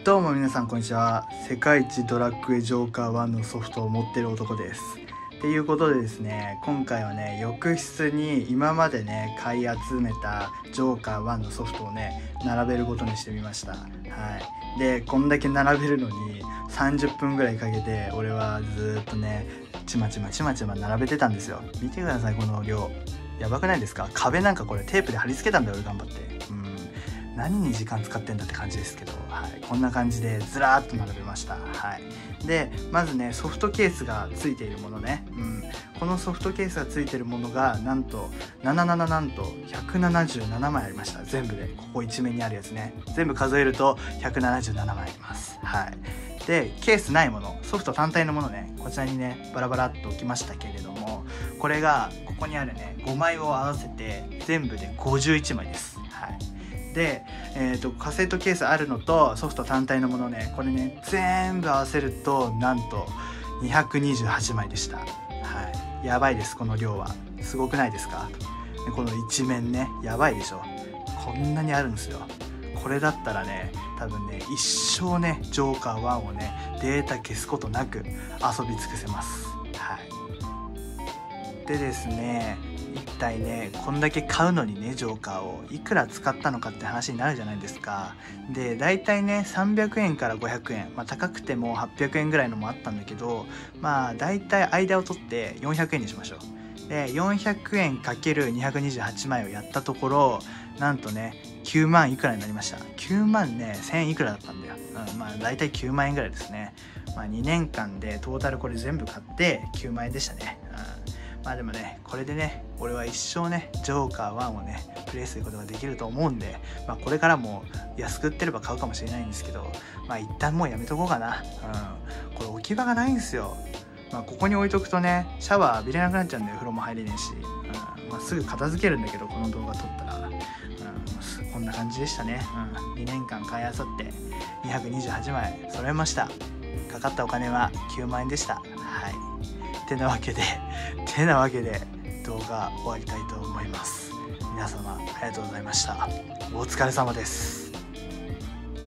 どうも皆さんこんにちは。世界一ドラッグエジョーカー1のソフトを持ってる男です。っていうことでですね、今回はね、浴室に今までね買い集めたジョーカー1のソフトをね並べることにしてみました。はい。でこんだけ並べるのに30分ぐらいかけて俺はずっとねちまちま並べてたんですよ。見てください、この量やばくないですか？壁なんかこれテープで貼り付けたんだよ俺、頑張って。何に時間使ってんだって感じですけど、はい、こんな感じでずらーっと並べました。はい、でまずねソフトケースがついているものね、このソフトケースがついているものがなんと177枚ありました。全部でここ一面にあるやつね、全部数えると177枚あります。はい。でケースないもの、ソフト単体のものね、こちらにねバラバラっと置きましたけれども、これがここにあるね5枚を合わせて全部で51枚です。はい。で、カセットケースあるのとソフト単体のものね、これね全部合わせるとなんと228枚でした。はい、やばいです。この量はすごくないですか？でこの一面ねやばいでしょ。こんなにあるんですよ。これだったらね多分ね一生ねジョーカー1をねデータ消すことなく遊び尽くせます。はい。でですね、一体ねこんだけ買うのにねジョーカーをいくら使ったのかって話になるじゃないですか。でだいたいね300円から500円、高くても800円ぐらいのもあったんだけど、だいたい間を取って400円にしましょう。で400円 ×228 枚をやったところ、なんとね9万いくらになりました。9万ね1000いくらだったんだよ。だいたい9万円ぐらいですね。2年間でトータルこれ全部買って9万円でしたね。でもねこれでね俺は一生ねジョーカー1をねプレイすることができると思うんで、これからも安く売ってれば買うかもしれないんですけど、一旦もうやめとこうかな。これ置き場がないんですよ。ここに置いとくとねシャワー浴びれなくなっちゃうんだよ。風呂も入れねえし、すぐ片付けるんだけどこの動画撮ったら、こんな感じでしたね。2年間買いあさって228枚揃えました。かかったお金は9万円でした。はい。てなわけで動画終わりたいと思います。皆様ありがとうございました。お疲れ様です。